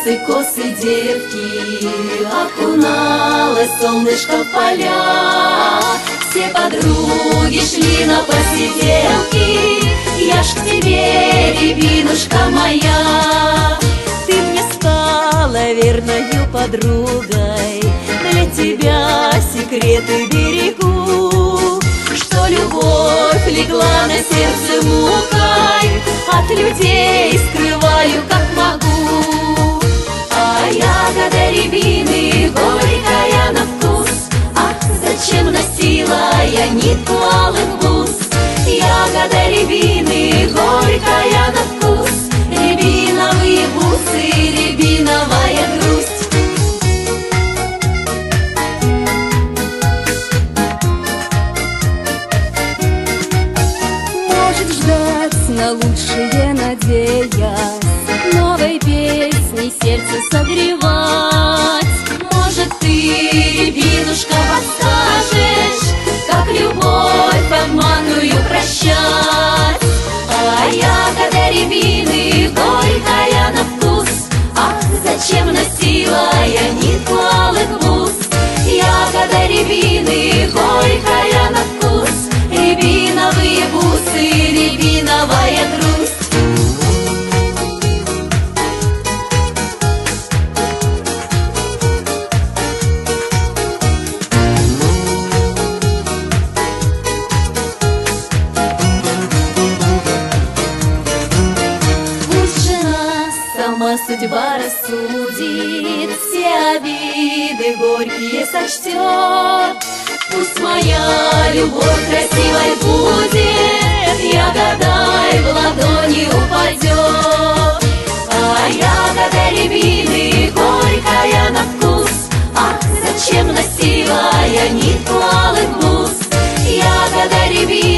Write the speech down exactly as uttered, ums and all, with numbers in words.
косы, косы девки, окуналось солнышко в поля. Все подруги шли на посиделки, я ж к тебе, рябинушка моя. Ты мне стала верною подругой, для тебя секреты берегу. Что любовь легла на сердце мукой, от людей скрываю, как могу. А ягода рябины горькая на вкус, ах, зачем носила я нитку алых бус? Ягода рябины горькая на вкус, рябиновые бусы, рябиновая грусть. Может ждать на лучшее надеясь, новой песней сердце согревать. Может ты, рябинушка, подскажешь, как любовь обманную прощать? А ягода рябины горькая на вкус, ах, зачем носила я нитку алых бус? Ягода рябины горькая на вкус, рябиновые бусы, рябиновая грусть. Сама судьба рассудит, все обиды горькие сочтет. Пусть моя любовь красивой будет, ягодой в ладони упадет. А ягода рябины горькая на вкус, ах, зачем носила я нитку алых бус? Ягода рябины